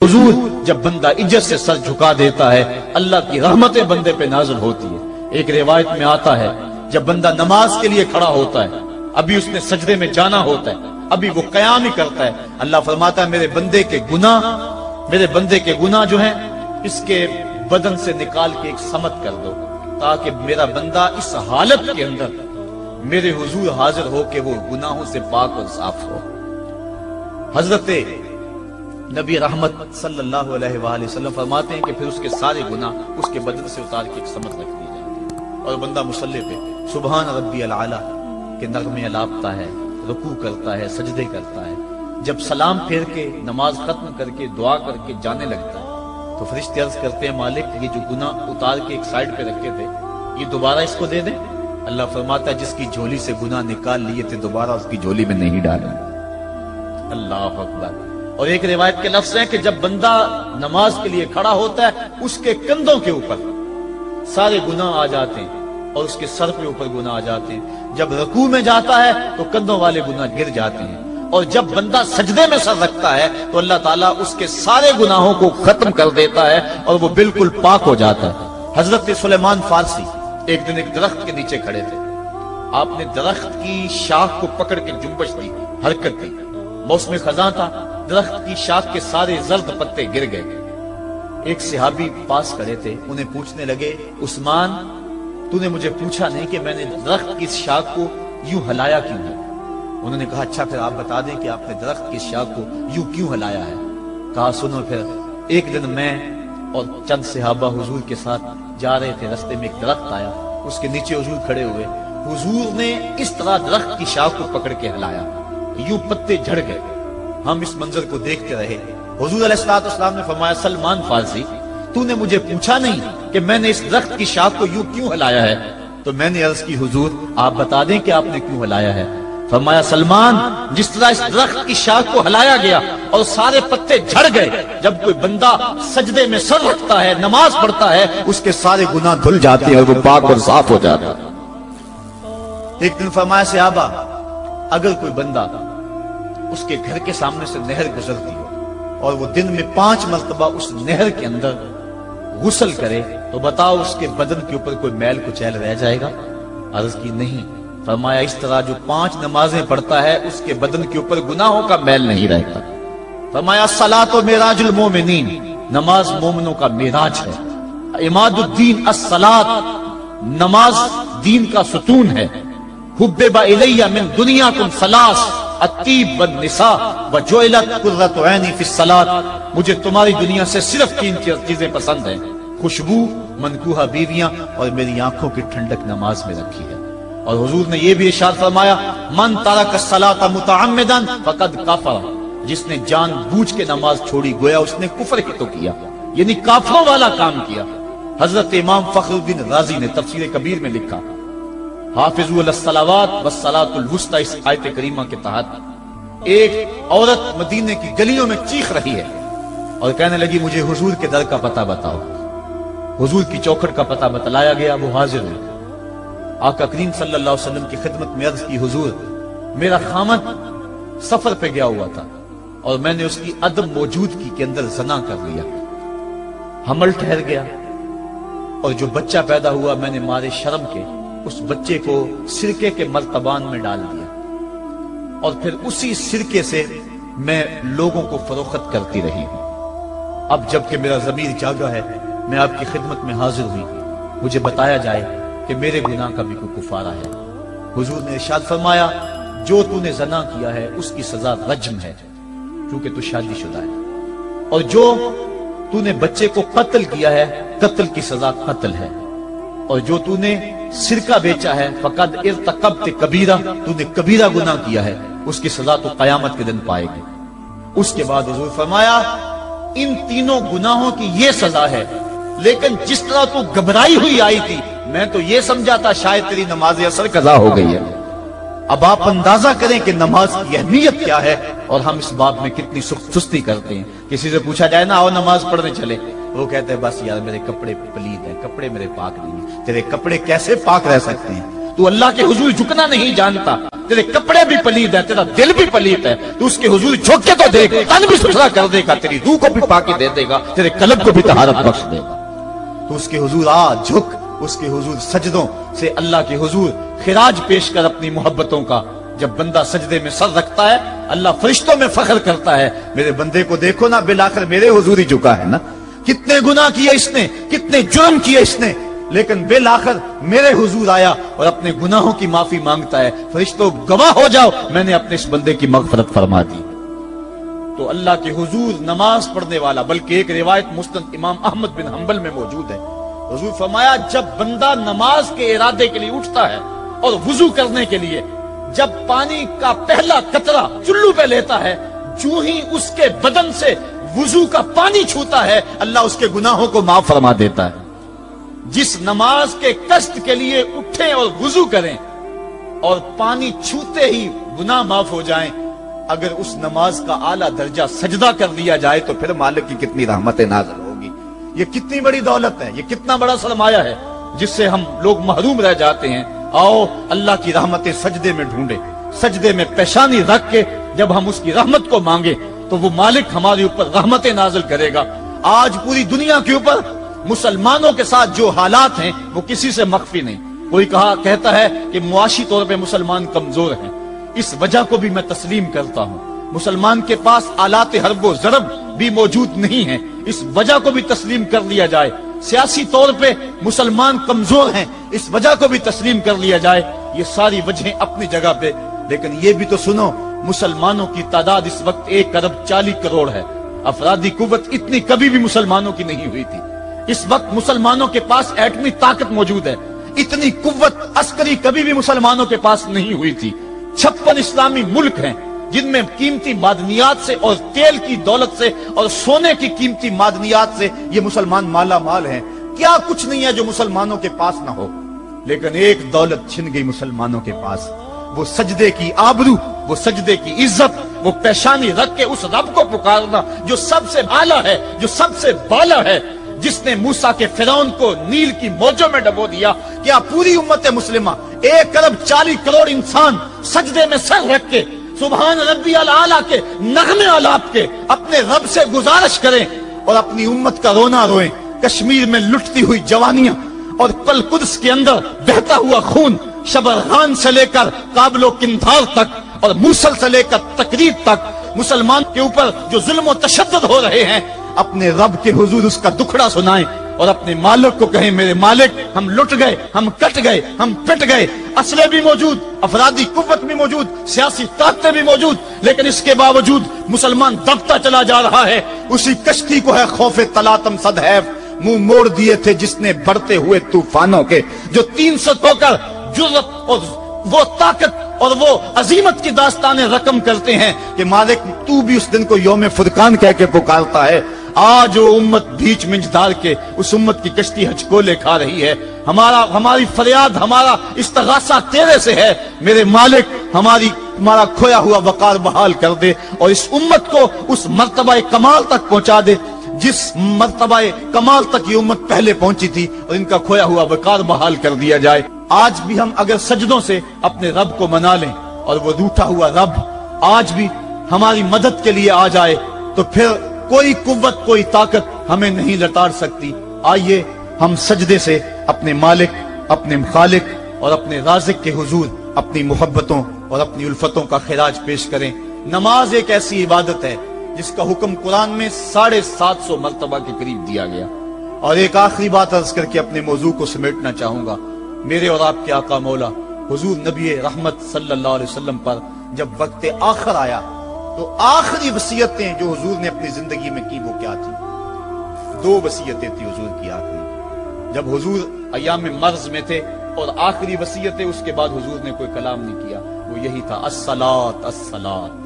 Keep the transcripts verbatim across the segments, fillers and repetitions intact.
حضور جب بندہ عزت سے سر جھکا دیتا ہے اللہ کی رحمتیں بندے پہ نازل ہوتی ہے۔ ایک روایت میں آتا ہے جب بندہ نماز کے لیے کھڑا ہوتا ہے، ابھی اس نے سجدے میں جانا ہوتا ہے، ابھی وہ قیام ہی کرتا ہے، اللہ فرماتا ہے میرے بندے کے گناہ میرے بندے کے گناہ جو ہیں اس کے بدن سے نکال کے ایک سمت کر دو، تاکہ میرا بندہ اس حالت کے اندر میرے حضور حاضر ہو کہ وہ گناہوں سے پاک اور صاف ہو۔ حضرت نبی رحمت صلی اللہ علیہ وآلہ وسلم فرماتے ہیں کہ پھر اس کے سارے گناہ اس کے بدن سے اتار کے ایک سمت رکھ دی جاتی ہے، اور بندہ مصلی پہ سبحان ربی العالی کے نغمے الاپتا ہے، رکوع کرتا ہے، سجدے کرتا ہے۔ جب سلام پھیر کے نماز ختم کر کے دعا کر کے جانے لگتا ہے تو فرشتے عرض کرتے ہیں مالک یہ جو گناہ اتار کے ایک سائیڈ پہ رکھے تھے یہ دوبارہ اس کو دے دیں؟ اللہ فرماتا ہے جس کی جھولی سے گناہ نکال لیے تھے دوبارہ اس کی جھولی میں نہیں ڈالیں۔ اللہ اکبر۔ اور ایک روایت کے لفظ ہیں کہ جب بندہ نماز کے لیے کھڑا ہوتا ہے اس کے کندھوں کے اوپر سارے گناہ آ جاتے ہیں اور اس کے سر پہ اوپر گناہ آ جاتے ہیں۔ جب رکوع میں جاتا ہے تو کندھوں والے گناہ گر جاتے ہیں، اور جب بندہ سجدے میں سر رکھتا ہے تو اللہ تعالیٰ اس کے سارے گناہوں کو ختم کر دیتا ہے اور وہ بالکل پاک ہو جاتا ہے۔ حضرت سلیمان فارسی ایک دن ایک درخت کے نیچے کھڑے تھے، آپ نے درخت کی شاخ کو پکڑ کے جنبش دی، حرکت دی، موسم خزاں تھا، درخت کی شاخ کے سارے زرد پتے گر گئے۔ ایک صحابی پاس کھڑے تھے، انہیں پوچھنے لگے عثمان تو نے مجھے پوچھا نہیں کہ میں نے درخت کی شاخ کو یوں ہلایا کیوں ہے؟ انہوں نے کہا اچھا پھر آپ بتا دیں کہ آپ نے درخت کی شاخ کو یوں کیوں ہلایا ہے؟ کہا سنو پھر ایک دن میں اور چند صحابہ حضور کے ساتھ جا رہے تھے، رستے میں ایک درخت آیا، اس کے نیچے حضور کھڑے ہوئے، حضور نے اس طرح درخت کی شاخ کو پکڑ کے ہلایا، یوں پتے جھڑ گئے، ہم اس منظر کو دیکھتے رہے۔ حضور علیہ الصلوۃ والسلام نے فرمایا سلمان فارسی تو نے مجھے پوچھا نہیں کہ میں نے اس درخت کی شاخ کو یوں کیوں ہلایا ہے؟ تو میں نے عرض کی حضور آپ بتا دیں کہ آپ نے کیوں ہلایا ہے؟ فرمایا سلمان جس طرح اس درخت کی شاخ کو ہلایا گیا اور سارے پتے جھڑ گئے، جب کوئی بندہ سجدے میں سر رکھتا ہے نماز پڑھتا ہے اس کے سارے گناہ دھل جاتے ہیں اور وہ پاک اور صاف ہو جاتا ہے۔ ایک دن فرمایا صحابہ اگر کوئی بندہ اس کے گھر کے سامنے سے نہر گزرتی ہو اور وہ دن میں پانچ مرتبہ اس نہر کے اندر غسل کرے تو بتاؤ اس کے بدن کے اوپر کوئی میل کچیل رہ جائے گا؟ عرض کی نہیں۔ فرمایا اس طرح جو پانچ نمازیں پڑھتا ہے اس کے بدن کے اوپر گناہوں کا میل نہیں رہتا۔ فرمایا الصلاۃ معراج المومنین، نماز مومنوں کا معراج ہے۔ عماد الدین الصلاۃ، نماز دین کا ستون ہے۔ حبب الی من دنیاکم ثلاث، الطیب والنساء وجعلت قرۃ عینی فی الصلاۃ، مجھے تمہاری دنیا سے صرف تین چیزیں پسند ہیں، خوشبو، منکوحہ بیویاں اور میری آنکھوں کی ٹھنڈک نماز میں رکھی ہے۔ اور حضور نے یہ بھی ارشاد فرمایا من ترک الصلاۃ متعمدا فقد کفر، جس نے جان بوجھ کے نماز چھوڑی گویا اس نے کفر ہی تو کیا، یعنی کافروں والا کام کیا۔ حضرت امام فخر الدین رازی نے تفسیر کبیر میں لکھا حافظوا علی الصلوات والصلاۃ الوسطی، اس آیت کریمہ کے تحت ایک عورت مدینے کی گلیوں میں چیخ رہی ہے اور کہنے لگی مجھے حضور کے در کا پتہ بتاؤ۔ حضور کی چوکھٹ کا پتہ بتلایا گیا، وہ حاضر ہوئی۔ آقا کریم صلی اللہ علیہ وسلم کی خدمت میں عرض کی حضور میرا خامد سفر پہ گیا ہوا تھا اور میں نے اس کی عدم موجودگی کے اندر زنا کر لیا، حمل ٹھہر گیا اور جو بچہ پیدا ہوا میں نے مارے شرم کے اس بچے کو سرکے کے مرتبان میں ڈال دیا اور پھر اسی سرکے سے میں لوگوں کو فروخت کرتی رہی ہوں۔ اب جب کہ میرا ضمیر جاگا ہے میں آپ کی خدمت میں حاضر ہوئی، مجھے بتایا جائے کہ میرے گناہ کا بھی کوئی کفارہ ہے۔ حضور نے ارشاد فرمایا جو تو نے زنا کیا ہے اس کی سزا رجم ہے کیونکہ تو شادی شدہ ہے، اور جو تو نے بچے کو قتل کیا ہے قتل کی سزا قتل ہے، اور جو تو نے سرکہ بیچا ہے فقد ارتکبت کبیرہ، تو نے کبیرہ گناہ کیا ہے، اس کی سزا تو قیامت کے دن پائے گی۔ اس کے بعد حضور فرمایا ان تینوں گناہوں کی یہ سزا ہے، لیکن جس طرح تو گھبرائی ہوئی آئی تھی میں تو یہ سمجھا تھا شاید تیری نماز اثر قضا ہو گئی ہے۔ اب آپ اندازہ کریں کہ نماز کی اہمیت کیا ہے اور ہم اس باب میں کتنی سستی کرتے ہیں۔ کسی سے پوچھا جائے نا آؤ نماز پڑھنے چلے، وہ کہتے ہیں بس یار میرے کپڑے پلید ہیں، کپڑے میرے پاک نہیں ہیں۔ تیرے کپڑے کیسے پاک رہ سکتے ہیں؟ تو اللہ کے حضور جھکنا نہیں جانتا، تیرے کپڑے بھی پلید ہے، تیرا دل بھی پلید ہے، تو اس کے حضور جھک کے تو دیکھ، تن بھی ستھرا کر دے گا، تیری روح کو بھی پاکی دے دے گا، تیرے قلب کو بھی طہارت بخش دے گا۔ تو اس کے حضور آ جھک، اس کے حضور سجدوں سے اللہ کے حضور خراج پیش کر اپنی محبتوں کا۔ جب بندہ سجدے میں سر رکھتا ہے اللہ فرشتوں میں فخر کرتا ہے، میرے بندے کو دیکھو نا، بالآخر میرے حضور ہی جھکا ہے نا، کتنے گناہ کیے اس نے، کتنے جرم کیے اس نے، لیکن بالآخر میرے حضور آیا اور اپنے گناہوں کی معافی مانگتا ہے۔ فرشتوں گواہ ہو جاؤ، میں نے اپنے اس بندے کی مغفرت فرما دی۔ تو اللہ کے حضور نماز پڑھنے والا، بلکہ ایک روایت مسند امام احمد بن حنبل میں موجود ہے، حضور فرمایا جب بندہ نماز کے ارادے کے لیے اٹھتا ہے اور وضو کرنے کے لیے، جب پانی کا پہلا قطرہ چلو پہ لیتا ہے، جو ہی اس کے بدن سے وضو کا پانی چھوتا ہے اللہ اس کے گناہوں کو معاف فرما دیتا ہے۔ جس نماز کے قصد کے لیے اٹھیں اور وضو کریں اور پانی چھوتے ہی گناہ معاف ہو جائیں، اگر اس نماز کا اعلیٰ درجہ سجدہ کر دیا جائے تو پھر مالک کی کتنی رحمت نازل ہوگی۔ یہ کتنی بڑی دولت ہے، یہ کتنا بڑا سرمایہ ہے جس سے ہم لوگ محروم رہ جاتے ہیں۔ آؤ اللہ کی رحمتیں سجدے میں ڈھونڈے، سجدے میں پیشانی رکھ کے جب ہم اس کی رحمت کو مانگے تو وہ مالک ہمارے اوپر رحمتیں نازل کرے گا۔ آج پوری دنیا کے اوپر مسلمانوں کے ساتھ جو حالات ہیں وہ کسی سے مخفی نہیں۔ کوئی کہا کہتا ہے کہ معاشی طور پہ مسلمان کمزور ہیں، اس وجہ کو بھی میں تسلیم کرتا ہوں۔ مسلمان کے پاس آلات حرب و ضرب بھی موجود نہیں ہیں، اس وجہ کو بھی تسلیم کر لیا جائے۔ سیاسی طور پہ مسلمان کمزور ہیں، اس وجہ کو بھی تسلیم کر لیا جائے۔ یہ ساری وجہیں اپنی جگہ پہ، لیکن یہ بھی تو سنو مسلمانوں کی تعداد اس وقت ایک ارب چالیس کروڑ ہے۔ افرادی قوت اتنی کبھی بھی مسلمانوں کی نہیں ہوئی تھی۔ اس وقت مسلمانوں کے پاس ایٹمی طاقت موجود ہے، اتنی قوت عسکری کبھی بھی مسلمانوں کے پاس نہیں ہوئی تھی۔ چھپن اسلامی ملک ہیں جن میں قیمتی معدنیات سے اور تیل کی دولت سے اور سونے کی قیمتی معدنیات سے یہ مسلمان مالا مال ہیں۔ کیا کچھ نہیں ہے جو مسلمانوں کے پاس نہ ہو، لیکن ایک دولت چھن گئی مسلمانوں کے پاس، وہ سجدے کی آبرو، وہ سجدے کی عزت، وہ پیشانی رکھ کے اس رب کو پکارنا جو سب سے اعلیٰ ہے، جو سب سے بالا ہے، جس نے موسیٰ کے فرعون کو نیل کی موجوں میں ڈبو دیا۔ کیا پوری امت مسلمہ ایک ارب چالیس کروڑ انسان سجدے میں سر رکھ کے سبحان ربی الاعلیٰ کے نغمے آلاپ کے اپنے رب سے گزارش کریں اور اپنی امت کا رونا روئیں؟ کشمیر میں لٹتی ہوئی جوانیاں اور پل قدس کے اندر بہتا ہوا خون، شبرغان سے لے کر کابل و قندھار تک اور موصل سے لے کر تکریب تک مسلمان کے اوپر جو ظلم و تشدد ہو رہے ہیں، اپنے رب کے حضور اس کا دکھڑا سنائیں اور اپنے مالک کو کہیں میرے مالک ہم لٹ گئے، ہم کٹ گئے، ہم پٹ گئے، اسلحے بھی موجود، افرادی قوت بھی موجود، سیاسی طاقتیں بھی موجود، لیکن اس کے باوجود مسلمان دبتا چلا جا رہا ہے۔ اسی کشتی کو ہے خوف تلاطم صدحیف منہ موڑ دیے تھے جس نے بڑھتے ہوئے طوفانوں کے، جو تین سو ہو کر جرت اور وہ طاقت اور وہ عظیمت کی داستانیں رقم کرتے ہیں کہ مالک تو بھی اس دن کو یوم فرقان کہہ کے پکارتا ہے۔ آج وہ امت بیچ منج ڈال کے اس امت کی کشتی ہچکولے کھا رہی ہے۔ ہمارا ہماری فریاد، ہمارا استغاثہ تیرے سے ہے، میرے مالک ہماری ہمارا کھویا ہوا وقار بحال کر دے اور اس امت کو اس مرتبہ کمال تک پہنچا دے جس مرتبہ کمال تک یہ امت پہلے پہنچی تھی، اور ان کا کھویا ہوا وقار بحال کر دیا جائے۔ آج بھی ہم اگر سجدوں سے اپنے رب کو منا لیں اور وہ روٹھا ہوا رب آج بھی ہماری مدد کے لیے آ جائے تو پھر کوئی قوت، کوئی طاقت ہمیں نہیں لٹار سکتی۔ آئیے ہم سجدے سے اپنے مالک، اپنے خالق اور اپنے رازق کے حضور اپنی محبتوں اور اپنی الفتوں کا خراج پیش کریں۔ نماز ایک ایسی عبادت ہے جس کا حکم قرآن میں ساڑھے سات سو مرتبہ کے قریب دیا گیا۔ اور ایک آخری بات عرض کر کے اپنے موضوع کو سمیٹنا چاہوں گا۔ میرے اور آپ کے آقا مولا حضور نبی رحمت صلی اللہ علیہ وسلم پر جب وقت آخر آیا تو آخری وصیتیں جو حضور نے اپنی زندگی میں کی وہ کیا تھی؟ دو وصیتیں تھی حضور کی آخری، جب حضور ایام مرض میں تھے، اور آخری وصیتیں اس کے بعد حضور نے کوئی کلام نہیں کیا، وہ یہی تھا الصلاۃ الصلاۃ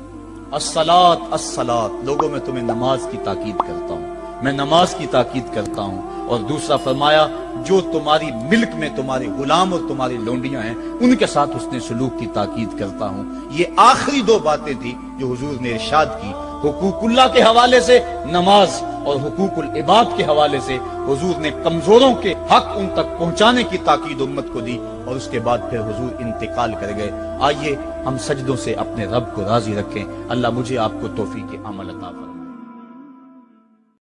الصلاۃ الصلاۃ۔ لوگوں میں تمہیں نماز کی تاکید کرتا ہوں، میں نماز کی تاکید کرتا ہوں۔ اور دوسرا فرمایا جو تمہاری ملک میں تمہارے غلام اور تمہاری لونڈیاں ہیں ان کے ساتھ حسن سلوک کی تاکید کرتا ہوں۔ یہ آخری دو باتیں تھی جو حضور نے ارشاد کی۔ حقوق اللہ کے حوالے سے نماز اور حقوق العباد کے حوالے سے حضور نے کمزوروں کے حق ان تک پہنچانے کی تاکید امت کو دی۔ اور اس کے بعد پھر حضور انتقال کر گئے۔ آئیے ہم سجدوں سے اپنے رب کو راضی رکھیں۔ اللہ مجھے آپ کو توفیق عمل عطا فرمائے۔